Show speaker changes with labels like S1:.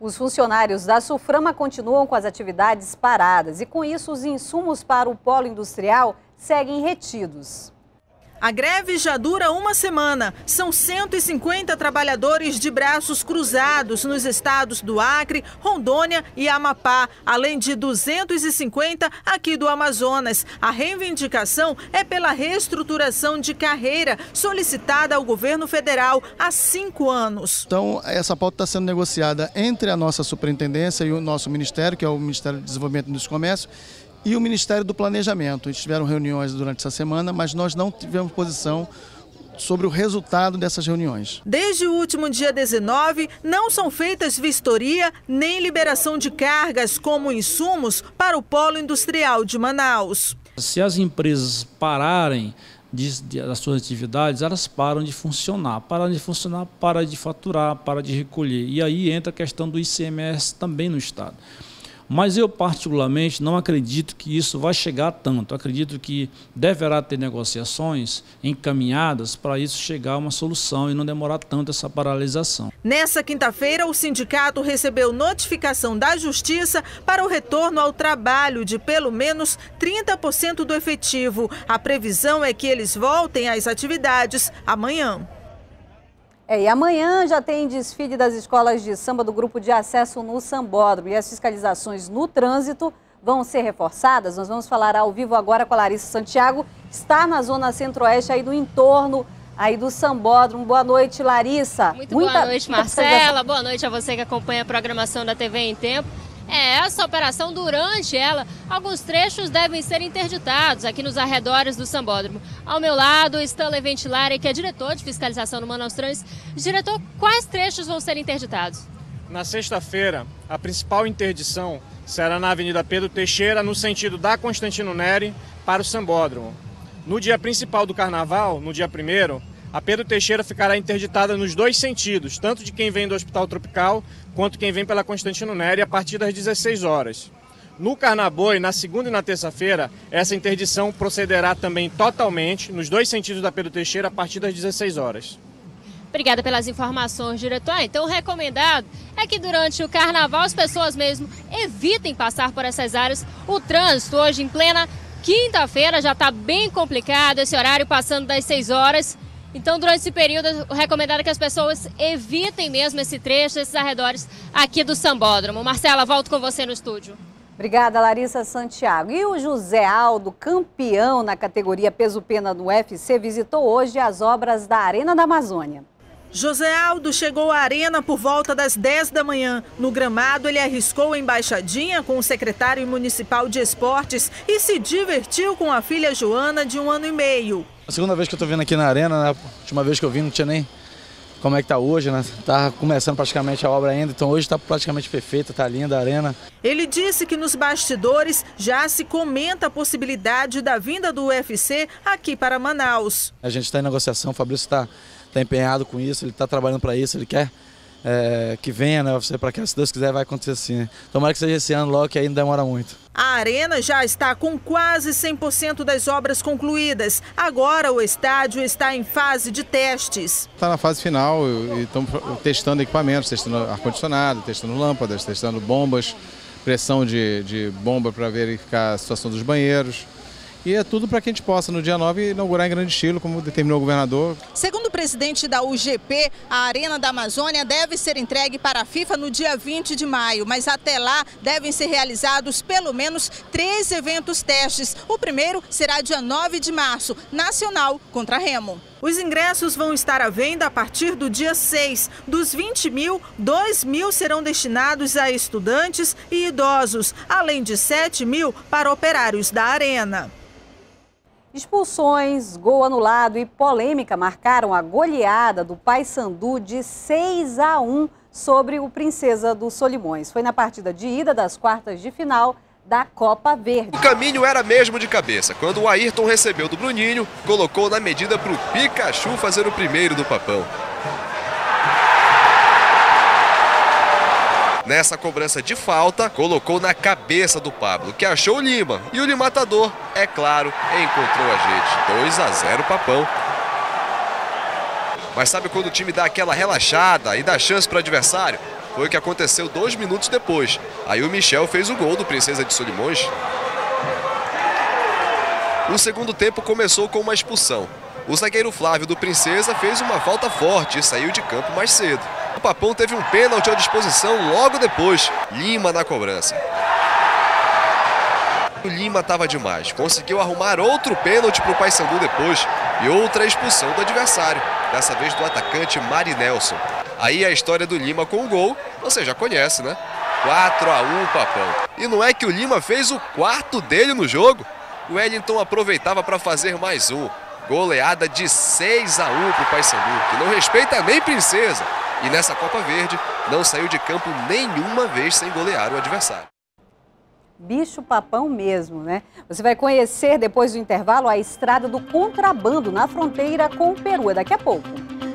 S1: Os funcionários da Sulframa continuam com as atividades paradas e, com isso, os insumos para o polo industrial seguem retidos.
S2: A greve já dura uma semana. São 150 trabalhadores de braços cruzados nos estados do Acre, Rondônia e Amapá, além de 250 aqui do Amazonas. A reivindicação é pela reestruturação de carreira solicitada ao governo federal há 5 anos.
S3: Então, essa pauta está sendo negociada entre a nossa superintendência e o nosso ministério, que é o Ministério do Desenvolvimento e do Comércio, e o Ministério do Planejamento. Eles tiveram reuniões durante essa semana, mas nós não tivemos posição sobre o resultado dessas reuniões.
S2: Desde o último dia 19, não são feitas vistoria nem liberação de cargas como insumos para o polo industrial de Manaus.
S4: Se as empresas pararem das suas atividades, elas param de funcionar. Param de funcionar, para de faturar, para de recolher. E aí entra a questão do ICMS também no Estado. Mas eu, particularmente, não acredito que isso vai chegar a tanto. Acredito que deverá ter negociações encaminhadas para isso chegar a uma solução e não demorar tanto essa paralisação.
S2: Nessa quinta-feira, o sindicato recebeu notificação da Justiça para o retorno ao trabalho de pelo menos 30% do efetivo. A previsão é que eles voltem às atividades amanhã.
S1: E amanhã já tem desfile das escolas de samba do grupo de acesso no Sambódromo. E as fiscalizações no trânsito vão ser reforçadas. Nós vamos falar ao vivo agora com a Larissa Santiago. Está na zona centro-oeste, aí do entorno aí do Sambódromo. Boa noite, Larissa.
S5: Boa noite, Marcela. Boa noite a você que acompanha a programação da TV em Tempo. Essa operação, durante ela, alguns trechos devem ser interditados aqui nos arredores do Sambódromo. Ao meu lado, Stanley Ventilari, que é diretor de fiscalização no Manaus Trânsito. Diretor, quais trechos vão ser interditados?
S6: Na sexta-feira, a principal interdição será na Avenida Pedro Teixeira, no sentido da Constantino Neri para o Sambódromo. No dia principal do Carnaval, no dia 1º, a Pedro Teixeira ficará interditada nos dois sentidos, tanto de quem vem do Hospital Tropical, quanto quem vem pela Constantino Neri, a partir das 16 horas. No Carnaboi, na segunda e na terça-feira, essa interdição procederá também totalmente, nos dois sentidos da Pedro Teixeira, a partir das 16 horas.
S5: Obrigada pelas informações, diretor. Então, o recomendado é que durante o Carnaval as pessoas mesmo evitem passar por essas áreas. O trânsito hoje, em plena quinta-feira, já está bem complicado, esse horário passando das 6 horas. Então, durante esse período, o recomendado é que as pessoas evitem mesmo esse trecho, esses arredores aqui do Sambódromo. Marcela, volto com você no estúdio.
S1: Obrigada, Larissa Santiago. E o José Aldo, campeão na categoria peso-pena no UFC, visitou hoje as obras da Arena da Amazônia.
S2: José Aldo chegou à arena por volta das 10 da manhã. No gramado, ele arriscou a embaixadinha com o secretário municipal de esportes e se divertiu com a filha Joana, de 1 ano e meio.
S3: A segunda vez que eu estou vindo aqui na arena, né? A última vez que eu vim não tinha nem como é que está hoje, né? Tá começando praticamente a obra ainda, então hoje está praticamente perfeita, está linda a arena.
S2: Ele disse que nos bastidores já se comenta a possibilidade da vinda do UFC aqui para Manaus.
S3: A gente está em negociação, o Fabrício está empenhado com isso, ele está trabalhando para isso, ele quer que venha, né, para que, se Deus quiser, vai acontecer assim. Tomara que seja esse ano logo, que ainda demora muito.
S2: A arena já está com quase 100% das obras concluídas. Agora o estádio está em fase de testes.
S7: Está na fase final e estamos testando equipamentos, testando ar-condicionado, testando lâmpadas, testando bombas, pressão de bomba para verificar a situação dos banheiros. E é tudo para que a gente possa, no dia 9, inaugurar em grande estilo, como determinou o governador.
S2: Segundo o presidente da UGP, a Arena da Amazônia deve ser entregue para a FIFA no dia 20 de maio, mas até lá devem ser realizados pelo menos 3 eventos testes. O primeiro será dia 9 de março, nacional contra Remo. Os ingressos vão estar à venda a partir do dia 6. Dos 20 mil, 2 mil serão destinados a estudantes e idosos, além de 7 mil para operários da arena.
S1: Expulsões, gol anulado e polêmica marcaram a goleada do Paysandu de 6-1 sobre o Princesa dos Solimões. Foi na partida de ida das quartas de final da Copa Verde.
S8: O caminho era mesmo de cabeça. Quando o Ayrton recebeu do Bruninho, colocou na medida para o Pikachu fazer o primeiro do Papão. Nessa cobrança de falta, colocou na cabeça do Pablo, que achou o Lima. E o Limatador, é claro, encontrou a gente. 2-0 Papão. Mas sabe quando o time dá aquela relaxada e dá chance para o adversário? Foi o que aconteceu 2 minutos depois. Aí o Michel fez o gol do Princesa de Solimões. O segundo tempo começou com uma expulsão. O zagueiro Flávio do Princesa fez uma falta forte e saiu de campo mais cedo. O Papão teve um pênalti à disposição logo depois. Lima na cobrança. O Lima estava demais. Conseguiu arrumar outro pênalti para o Paysandu depois. E outra expulsão do adversário. Dessa vez do atacante Marinelson. Aí a história do Lima com o gol, você já conhece, né? 4-1 Papão. E não é que o Lima fez o quarto dele no jogo? O Wellington aproveitava para fazer mais um. Goleada de 6-1 para o Paysandu, que não respeita nem Princesa. E nessa Copa Verde, não saiu de campo nenhuma vez sem golear o adversário.
S1: Bicho papão mesmo, né? Você vai conhecer, depois do intervalo, a estrada do contrabando na fronteira com o Peru. É daqui a pouco.